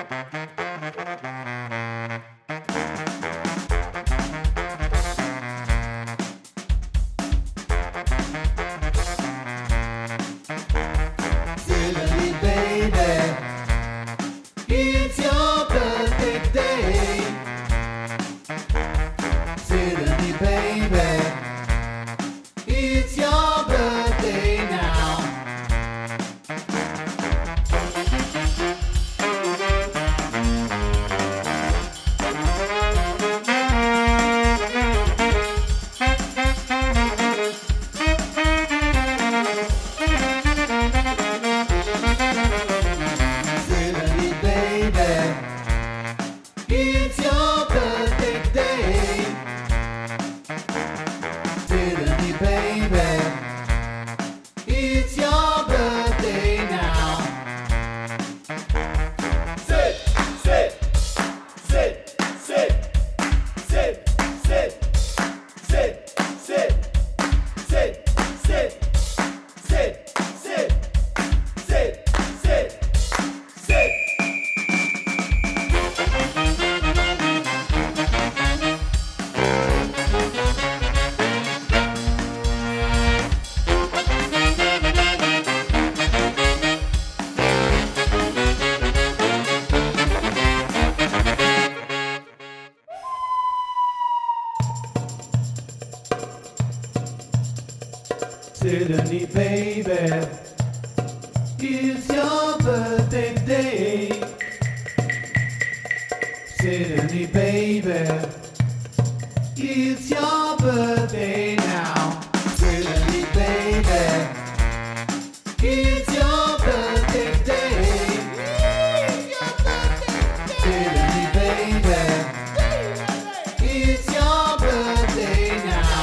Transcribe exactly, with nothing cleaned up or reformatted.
Suddenly, baby, it's your birthday day. Suddenly, baby, it's your birthday now. Suddenly, baby, it's your birthday day. Suddenly, baby, it's your birthday now. Sit, sit, sit, sit, sit, sit, sit, sit, sit, sit, sit, sit, sit, sit, sit. Suddenly, baby, it's your birthday day. Suddenly, baby, it's your birthday now. Suddenly, baby, it's your birthday day. Suddenly, baby, it's your birthday now.